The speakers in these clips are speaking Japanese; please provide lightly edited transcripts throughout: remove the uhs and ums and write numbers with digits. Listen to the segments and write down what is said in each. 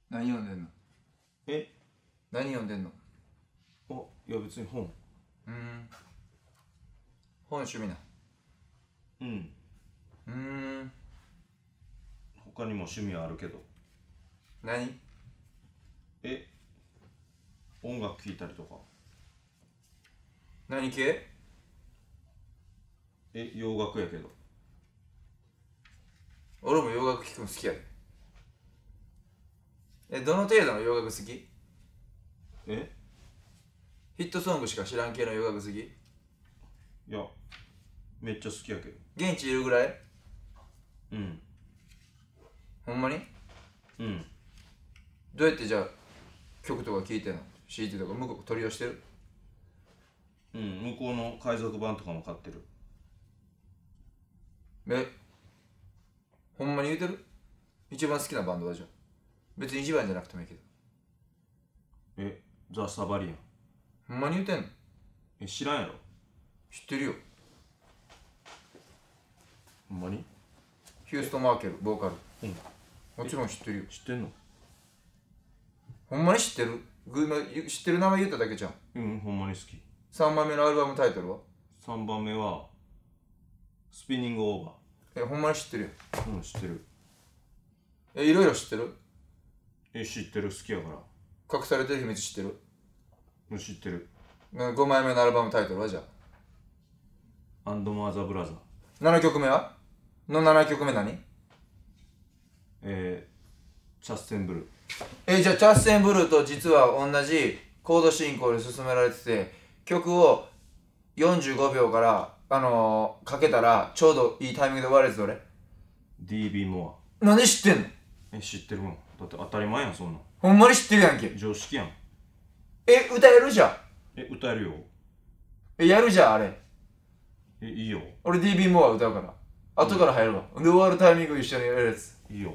何読んでんの？ え、 何読んでんの？ いや別に本。 本趣味な。 うん。他にも趣味はあるけど。 何？ 音楽聴いたりとか。 何系？ 洋楽やけど。 俺も洋楽聴くの好きやで。どの程度の洋楽好き？ヒットソングしか知らん系の洋楽好き？ いや、めっちゃ好きやけど。 現地いるぐらい？ うん。 ほんまに？ うん。 どうやってじゃあ曲とか聴いてんの？ CD とか向こう取り寄してる？ うん、向こうの海賊版とかも買ってる。 ほんまに言うてる？一番好きなバンドはじゃあ。別に一番じゃなくてもいいけど。 ザ・サバリアン。 ほんまに言うてんの？ 知らんやろ？ 知ってるよ。 ほんまに？ ヒューストン・マーケル、ボーカル。 うん。 もちろん知ってるよ。 知ってんの？ ほんまに知ってる？知ってる名前言っただけじゃん。 ほんまに好き。 3番目のアルバムタイトルは ？3番目はスピニングオーバー。ほんまに知ってるよ。 知ってる。 いろいろ知ってる？ 知ってる、好きやから。 隠されてる秘密知ってる？ 知ってる。 5枚目のアルバムタイトルはじゃあ。アンドマーザブラザー。 7曲目は？の7曲目何？ チャッセンブルー。じゃあチャッセンブルーと実は同じコード進行で進められてて、曲を45秒からかけたらちょうどいいタイミングで終わるやつどれ？ DB モア。なんで知ってんの？ 知ってるもん。だって当たり前やん、そんなん。 ほんまに知ってるやんけ。 常識やん。 歌えるじゃん。 歌えるよ。 やるじゃん、あれ。 いいよ。 俺 DB モア歌うから。後から入るわ。で、終わるタイミング一緒にやるやつ。 いいよ。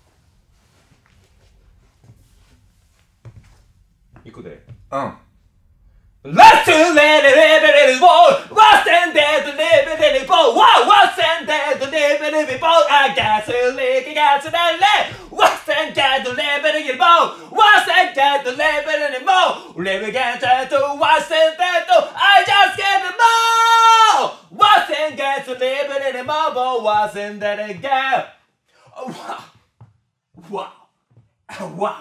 行くで。 うん。 Let's let it roll. What's in there to live in it for? What's in there to live in it for? I got to live, got to live. What's in there to live in it for? What's in there to live in it more? Living again to what's in there to? I just get the more. What's in there to live in it more? What's in there again? Wow. Wow.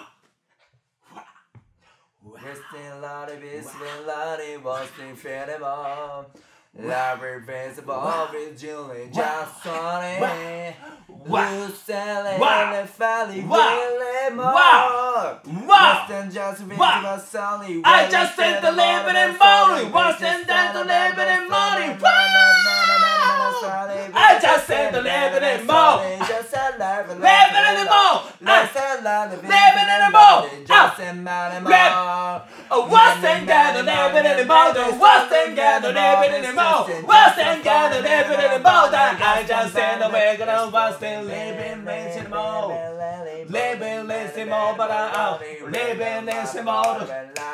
Western Lottie, Western Lottie, Western Federal. Love Invincible with Julie just Sonny. Lucelli, and Fally, Willie Moore. Western just Invincible Sonny. I just said the living in morning. Western that the living in morning. I just said the living in morning. Living in the morning. Living in the morning. What's in the living in the morning? What's in the living in the morning? What's in the living in the morning? I just said the way gonna what's in living in the morning. Living in the morning, but living in the morning.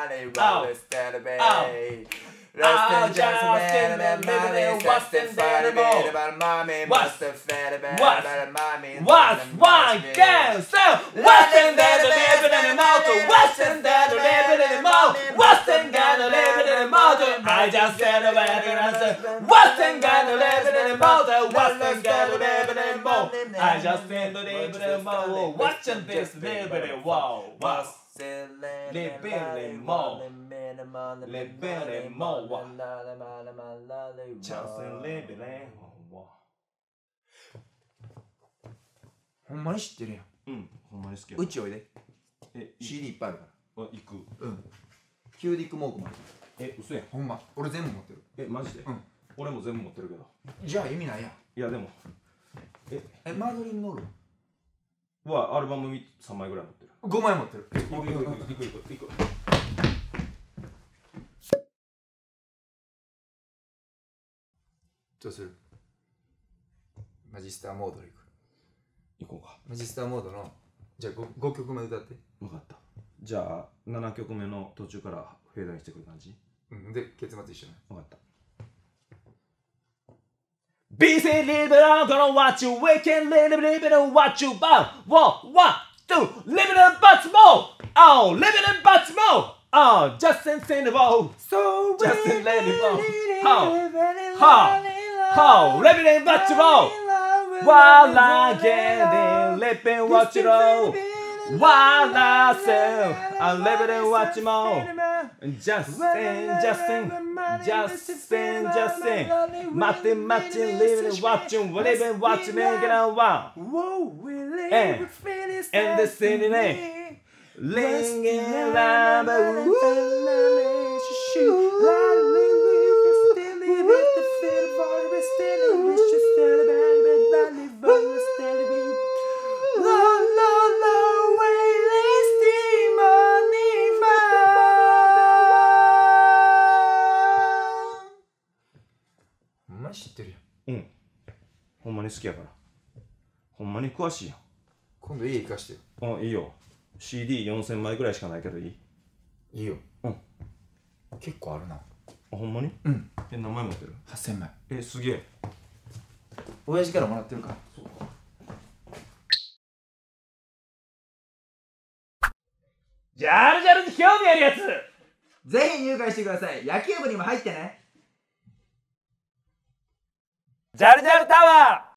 I just in the living what's in the morning. What's one girl? So what's in the living in the morning? What's in the living in the morning? What's in the living in the morning? I just said the way what's in the living in the morning? What's in the living in the morning? I just said the living in the morning. Watching this living in wow. What's living in more? Living in more. Just living in more. ほんまに知ってるやん。 ほんまに好きや。 うちおいで。CD いっぱいあるから。 行く。 キューディックモークもある。 嘘やん。 ほんま。俺全部持ってる。 マジで？俺も全部持ってるけど。 じゃあ意味ないやん。 いやでも。 マードリン・ノールはアルバム3枚ぐらい持ってる。 5枚持ってる。 行く。 どうする？マジスターモードで行こうか。 マジスターモードのじゃあ 5曲目歌って。 分かった。じゃあ7曲目の途中からフェードにしてくる感じ？ で結末一緒ね。 分かった。 Busy living, I'm gonna watch you. We can live it and watch you. What? 2, living in Baltimore. Oh, living in Baltimore. Oh, Justin Cinderbo. So Justin Cinderbo. Oh, living in Baltimore. While I get in, living watch it all. While I say, I'm living in Baltimore. Justin. Martin, living and watching, living, watching, get on wow. And the city name, Linging Lamba. 知ってるやん。 うん。ほんまに好きやから。ほんまに詳しいやん。 今度家行かしてよ。 あ、いいよ。CD4000 枚ぐらいしかないけどいい？ いいよ。 うん。 結構あるな。 あ、ほんまに？ うん。 何枚持ってる ？8000枚。 すげえ。 親父からもらってるから。そうか。 ジャルジャルに興味あるやつ、 ぜひ入会してください。野球部にも入ってね。 ジャルジャルタワー。